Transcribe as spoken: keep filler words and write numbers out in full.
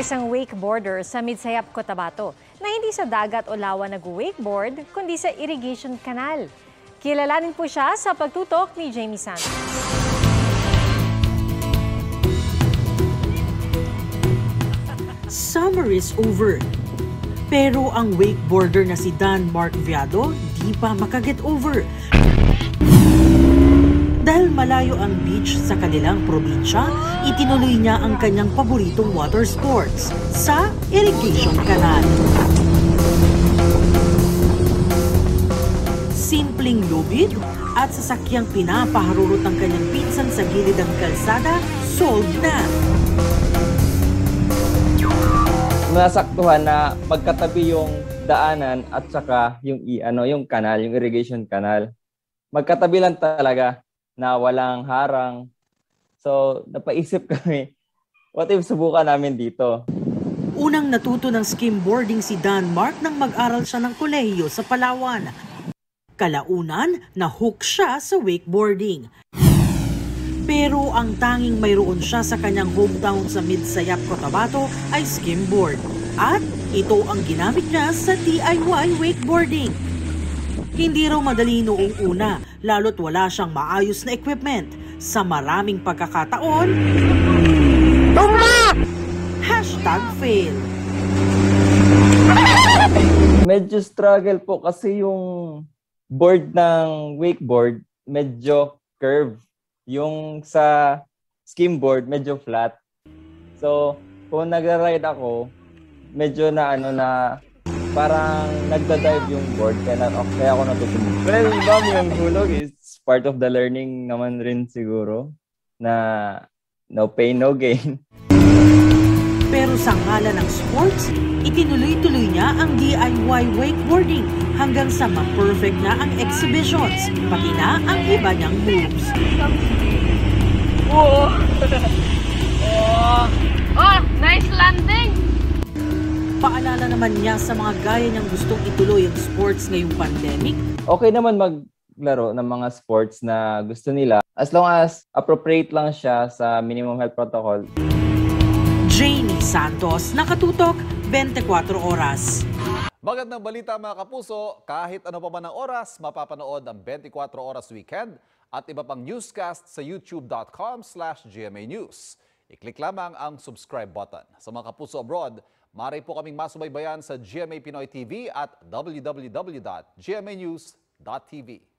isang wakeboarder sa Midsayap, Cotabato na hindi sa dagat o lawa nag-wakeboard, kundi sa irrigation canal. Kilalanin po siya sa pagtutok ni Jamie Santos. Summer is over. Pero ang wakeboarder na si Dan Mark Viado di pa makaget over. Dahil malayo ang beach sa kanilang probinsya, itinuloy niya ang kanyang paboritong water sports sa irrigation canal. Simpleng lubid at sasakyang pinapaharurot ang kanyang pinsan sa gilid ng kalsada, solved na. Nasaktuhan na magkatabi yung daanan at saka yung i ano yung kanal, yung irrigation canal. Magkatabi lang talaga na walang harang. So, napaisip kami, what if subukan namin dito? Unang natuto ng skimboarding si Dan Mark nang mag-aral siya ng kolehiyo sa Palawan. Kalaunan, na-hook siya sa wakeboarding. Pero ang tanging mayroon siya sa kanyang hometown sa Midsayap, Cotabato ay skimboard. At ito ang ginamit niya sa D I Y wakeboarding. Hindi raw madali noong una, lalo't wala siyang maayos na equipment. Sa maraming pagkakataon, Tumba! Hashtag fail. Medyo struggle po kasi yung board ng wakeboard medyo curve. Yung sa skimboard medyo flat. So, kung nagra-ride ako, medyo na ano na parang nagda-dive yung board kaya, na, kaya ako natutunan. Well, ma'am, yung hulog is part of the learning naman rin siguro na no pain, no gain. Pero sa ngalan ng sports, itinuloy-tuloy niya ang D I Y wakeboarding hanggang sa ma-perfect na ang exhibitions, pati na ang iba niyang moves. Whoa! Oh! Oh! Nice landing! Paalala naman niya sa mga gaya niyang gustong ituloy ang sports ngayong pandemic. Okay naman maglaro ng mga sports na gusto nila as long as appropriate lang siya sa minimum health protocol. Jamie Santos, Nakatutok, twenty-four oras. Magandang balita mga kapuso, kahit ano pa man ang oras, mapapanood ang twenty-four oras weekend at iba pang newscast sa youtube dot com slash G M A News. I-click lamang ang subscribe button. Sa mga kapuso abroad, maaari po kaming masubaybayan sa G M A Pinoy T V at w w w dot g m a news dot t v.